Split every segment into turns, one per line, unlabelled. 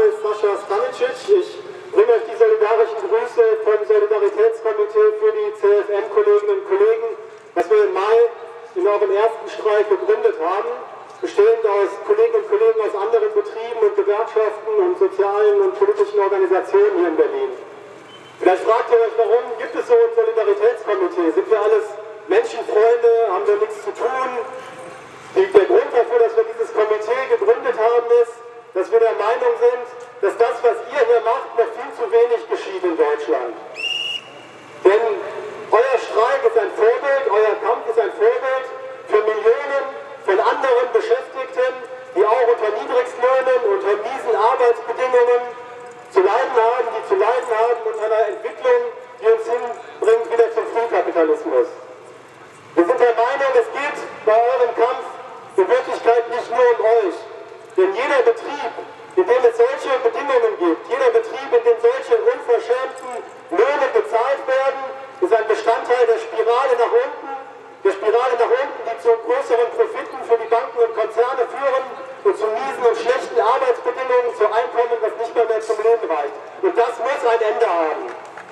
ist Sascha Stanicic. Ich bringe euch die solidarischen Grüße vom Solidaritätskomitee für die CFM-Kolleginnen und Kollegen, das wir im Mai in eurem ersten Streik gegründet haben, bestehend aus Kolleginnen und Kollegen aus anderen Betrieben und Gewerkschaften und sozialen und politischen Organisationen hier in Berlin. Vielleicht fragt ihr euch, warum gibt es so ein Solidaritätskomitee? Sind wir alles Menschenfreunde? Haben wir nichts zu tun? Der Grund dafür, dass wir dieses Komitee gegründet haben, ist, dass wir der Meinung sind, dass das, was ihr hier macht, noch viel zu wenig geschieht in Deutschland. Denn euer Streik ist ein Vorbild, euer Kampf ist ein Vorbild für Millionen von anderen Beschäftigten, die auch unter Niedrigstlöhnen, unter miesen Arbeitsbedingungen zu leiden haben unter einer Entwicklung, die uns hinbringt wieder zum Frühkapitalismus. Wir sind der Meinung, es geht bei eurem Kampf in Wirklichkeit nicht nur um euch. Denn jeder Betrieb, in dem es solche Bedingungen gibt, jeder Betrieb, in dem solche unverschämten Löhne bezahlt werden, ist ein Bestandteil der Spirale nach unten, die zu größeren Profiten für die Banken und Konzerne führen und zu miesen und schlechten Arbeitsbedingungen, zu Einkommen, das nicht mehr zum Leben reicht. Und das muss ein Ende haben.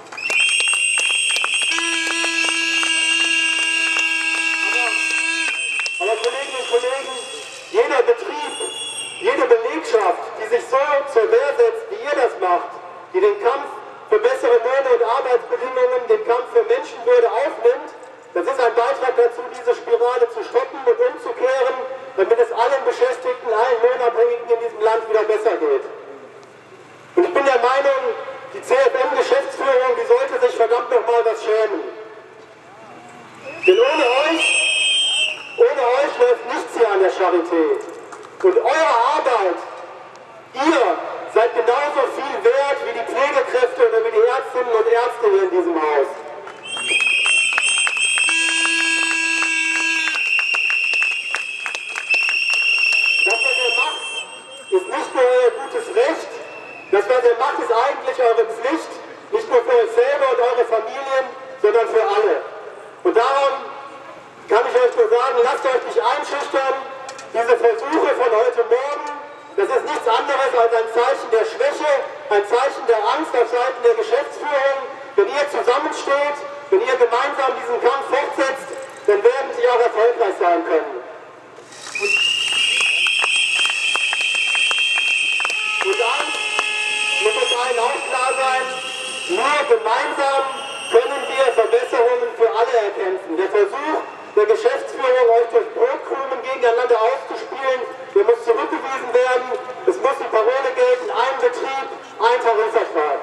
Aber Kolleginnen und Kollegen, jeder Betrieb, jede Belegschaft, die sich so zur Wehr setzt, wie ihr das macht, die den Kampf für bessere Löhne und Arbeitsbedingungen, den Kampf für Menschenwürde aufnimmt, das ist ein Beitrag dazu, diese Spirale zu stoppen und umzukehren, damit es allen Beschäftigten, allen Lohnabhängigen in diesem Land wieder besser geht. Und ich bin der Meinung, die CFM-Geschäftsführung, die sollte sich verdammt nochmal was schämen. Denn ohne euch läuft nichts hier an der Charité. Und eure Arbeit, ihr seid genauso viel wert wie die Pflegekräfte oder wie die Ärztinnen und Ärzte hier in diesem Haus. Das, was ihr macht, ist nicht nur euer gutes Recht, das, was ihr macht, ist eigentlich eure Pflicht, nicht nur für euch selber und eure Familien, sondern für alle. Und darum kann ich euch nur sagen, lasst euch nicht einschüchtern. Diese Versuche von heute Morgen, das ist nichts anderes als ein Zeichen der Schwäche, ein Zeichen der Angst auf Seiten der Geschäftsführung. Wenn ihr zusammensteht, wenn ihr gemeinsam diesen Kampf fortsetzt, dann werden sie auch erfolgreich sein können. Und dann muss uns allen auch klar sein, nur gemeinsam können wir Verbesserungen für alle erkämpfen. Der Versuch der Geschäftsführung, euch durch Brotkrumen gegeneinander auszuspielen, der muss zurückgewiesen werden. Es muss die Parole gelten, ein Betrieb, ein Tarifvertrag.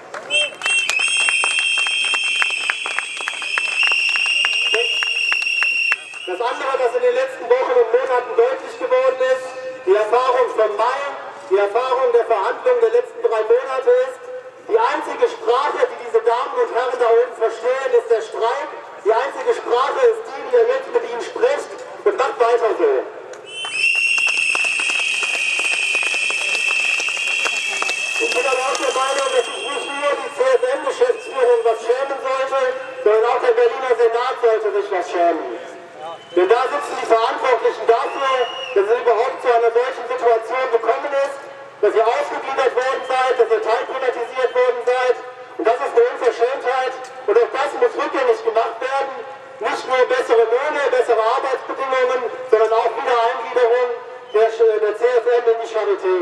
Das andere, was in den letzten Wochen und Monaten deutlich geworden ist, die Erfahrung vom Mai, die Erfahrung der Verhandlungen der letzten 3 Monate ist, die einzige Sprache, die diese Damen und Herren da oben verstehen, ist der Streik. Die einzige Sprache ist die, die ihr jetzt mit ihnen sprecht, und macht weiter so. Ich bin aber auch der Meinung, dass sich nicht nur die CFM-Geschäftsführung was schämen sollte, sondern auch der Berliner Senat sollte sich was schämen. Denn da sitzen die Verantwortlichen dafür, dass es überhaupt zu einer solchen Situation gekommen ist, dass ihr ausgegliedert worden seid, dass ihr teilprivatisiert worden seid. Und das ist eine Unverschämtheit. Und auch das muss rückgängig gemacht werden. Nicht nur bessere Löhne, bessere Arbeitsbedingungen, sondern auch Wiedereingliederung der CFM in die Charité.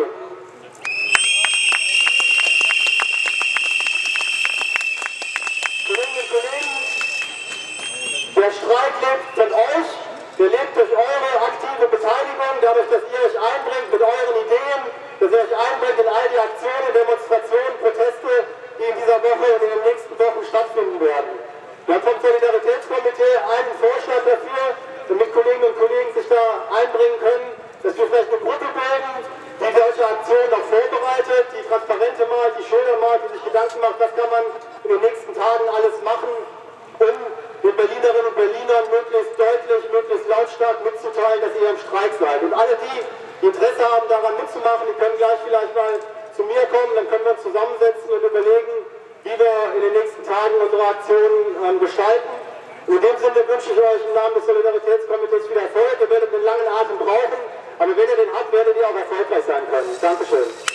Kolleginnen und Kollegen, der Streik lebt von euch, der lebt durch eure aktive Beteiligung, dadurch, dass ihr euch einbringt mit euren Ideen, dass ihr euch einbringt in all die Aktionen, Demonstrationen, Proteste, die in dieser Woche und in den nächsten Wochen stattfinden werden. Wir haben vom Solidaritätskomitee einen Vorschlag dafür, damit Kolleginnen und Kollegen sich da einbringen können, dass wir vielleicht eine Gruppe bilden, die solche Aktionen noch vorbereitet, die Transparente malt, die Schilder malt, die sich Gedanken macht, was kann man in den nächsten Tagen alles machen, um den Berlinerinnen und Berlinern möglichst deutlich, möglichst lautstark mitzuteilen, dass ihr im Streik seid. Und alle die Interesse haben, daran mitzumachen, die können gleich vielleicht mal zu mir kommen, dann können wir uns zusammensetzen und überlegen, wie wir in den nächsten Tagen unsere Aktionen gestalten. Und in dem Sinne wünsche ich euch im Namen des Solidaritätskomitees viel Erfolg. Ihr werdet einen langen Atem brauchen, aber wenn ihr den habt, werdet ihr auch erfolgreich sein können. Dankeschön.